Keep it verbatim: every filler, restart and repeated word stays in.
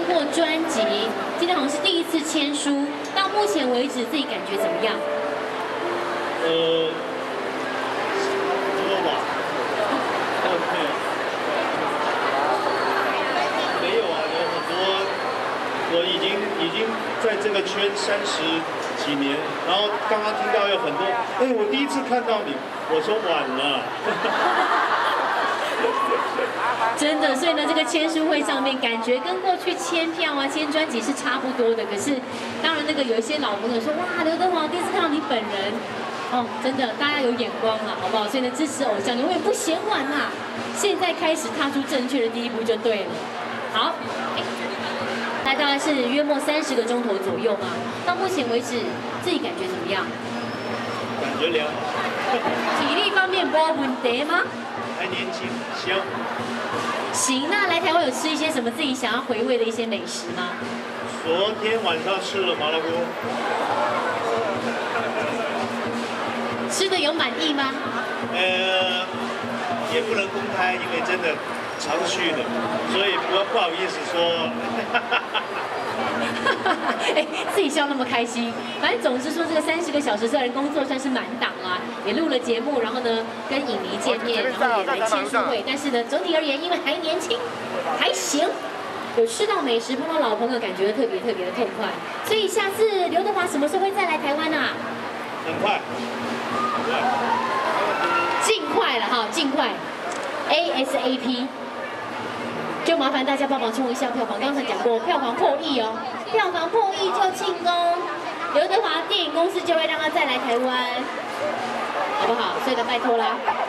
过专辑，今天好像是第一次签书，到目前为止自己感觉怎么样？ 呃，多吧？没有啊，有很多，我已经已经在这个圈三十几年，然后刚刚听到有很多，哎，我第一次看到你，我说晚了。 真的，所以呢，这个签书会上面感觉跟过去签票啊、签专辑是差不多的。可是，当然那个有一些老朋友说，哇，刘德华第一次看到你本人，哦，真的，大家有眼光了，好不好？所以呢，支持偶像永远不嫌晚啦。现在开始踏出正确的第一步就对了。好，那大概是约莫三十个钟头左右嘛。到目前为止，自己感觉怎么样？ 感觉良好。 体力方面没问题吗？ 还年轻，行。 行，那来台湾有吃一些什么自己想要回味的一些美食吗？ 昨天晚上吃了麻辣锅。 吃的有满意吗？ 呃，也不能公开，因为真的常去的，所以不不好意思说。 哎，自己笑那么开心，反正总是说这个三十个小时虽然工作算是满档啊，也录了节目，然后呢跟影迷见面，然后也来签书会，但是呢总体而言，因为还年轻，还行，有吃到美食，碰到老朋友，感觉特别特别的痛快。所以下次刘德华什么时候会再来台湾啊？ 很快， 尽快了哈，尽快 ，A S A P。就麻烦大家帮忙冲一下票房，刚才讲过票房破亿哦，票房破亿就庆功，刘德华电影公司就会让他再来台湾，好不好？所以呢，拜托啦。